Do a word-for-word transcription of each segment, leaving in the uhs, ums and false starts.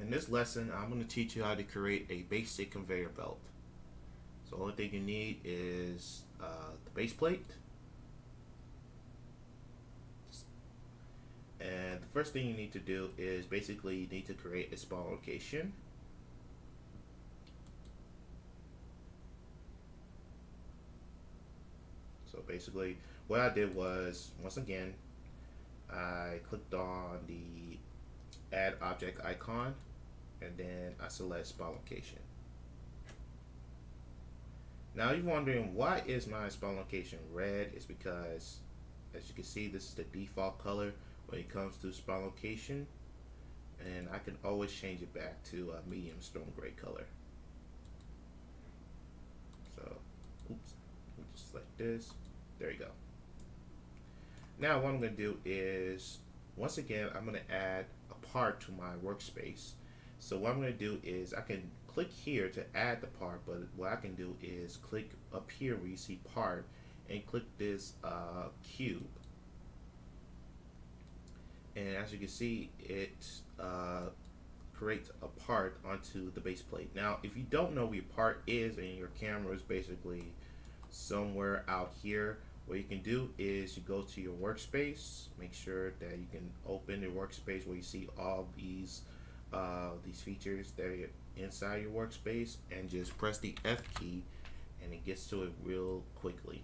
In this lesson, I'm going to teach you how to create a basic conveyor belt. So the only thing you need is uh, the base plate. And the first thing you need to do is basically you need to create a spawn location. So basically what I did was, once again, I clicked on the add object icon and then I select spawn location. Now you're wondering, why is my spawn location red? It's because, as you can see, this is the default color when it comes to spawn location, and I can always change it back to a medium stone gray color. So oops, just like this. There you go. Now what I'm going to do is, once again, I'm going to add a part to my workspace. So what I'm going to do is I can click here to add the part, but what I can do is click up here where you see part and click this uh, cube. And as you can see, it uh, creates a part onto the base plate. Now if you don't know where your part is and your camera is basically somewhere out here, what you can do is you go to your workspace, make sure that you can open your workspace where you see all these uh, these features that are inside your workspace, and just press the F key and it gets to it real quickly.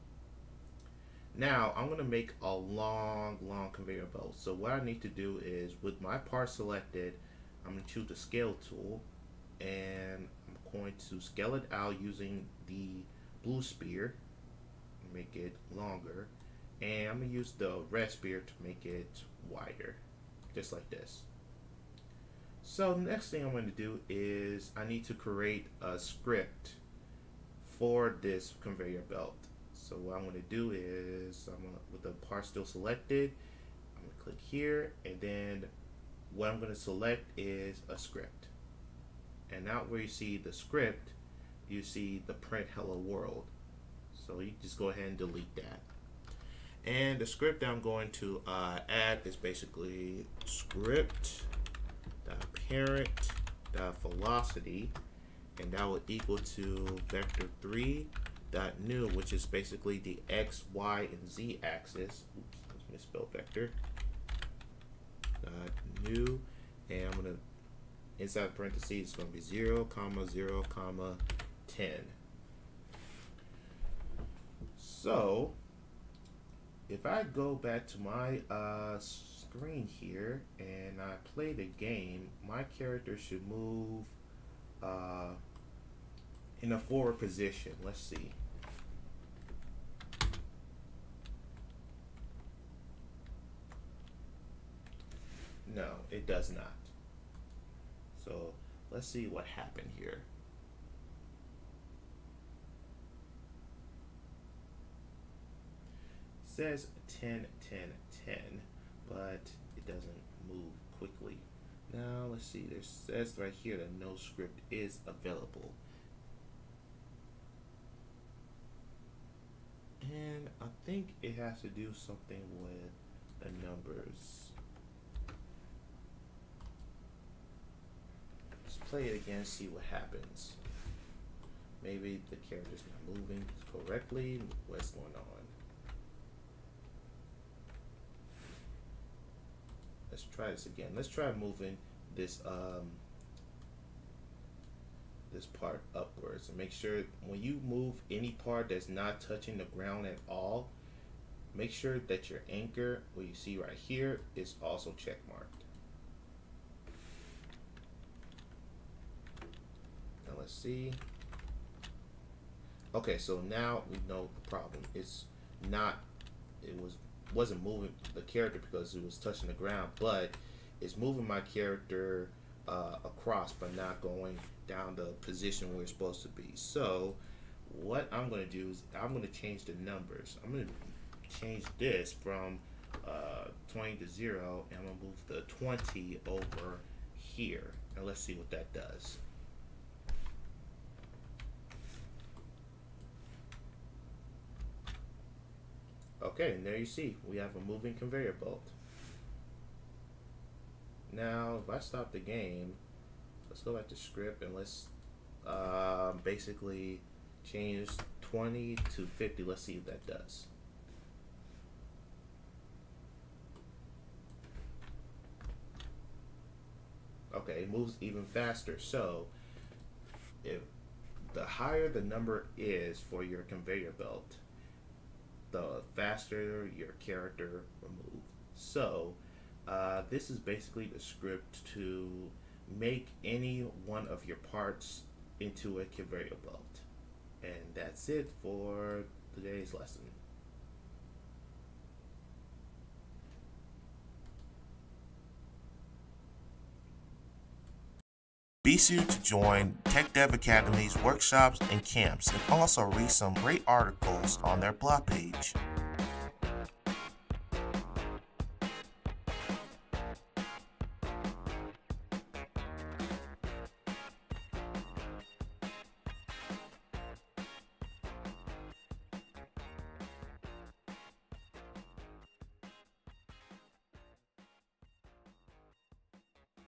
Now I'm going to make a long long conveyor belt. So what I need to do is, with my part selected, I'm going to choose the scale tool and I'm going to scale it out using the blue spear, make it longer, and I'm going to use the red spear to make it wider, just like this. So the next thing I'm going to do is I need to create a script for this conveyor belt. So what I'm going to do is, I'm gonna, with the part still selected, I'm going to click here, and then what I'm going to select is a script. And now where you see the script, you see the print hello world. So you just go ahead and delete that. And the script that I'm going to uh, add is basically script dot parent dot velocity, and that will equal to vector three dot new, which is basically the x, y, and z axis. Oops, let's misspell vector. Dot new, and I'm gonna, inside parentheses, it's gonna be zero comma zero comma ten. So if I go back to my uh, screen here and I play the game, my character should move uh, in a forward position. Let's see. No, it does not. So let's see what happened here. It says ten, ten, ten, but it doesn't move quickly. Now let's see, there says right here that no script is available. And I think it has to do something with the numbers. Let's play it again, see what happens. Maybe the character's not moving correctly. What's going on? Let's try this again. Let's try moving this um, this part upwards, and make sure when you move any part that's not touching the ground at all, make sure that your anchor, what you see right here, is also check marked. Now let's see. Okay, so now we know the problem. It's not, it was wasn't moving the character because it was touching the ground, but it's moving my character uh, across, but not going down the position where it's supposed to be. So what I'm going to do is I'm going to change the numbers. I'm going to change this from uh, twenty to zero, and I'm going to move the twenty over here, and let's see what that does. Okay, and there you see, we have a moving conveyor belt. Now, if I stop the game, let's go back to script and let's uh, basically change twenty to fifty. Let's see if that does. Okay, it moves even faster. So if the higher the number is for your conveyor belt, the faster your character will move. So uh, this is basically the script to make any one of your parts into a conveyor belt. And that's it for today's lesson. Be sure to join Tech Dev Academy's workshops and camps, and also read some great articles on their blog page.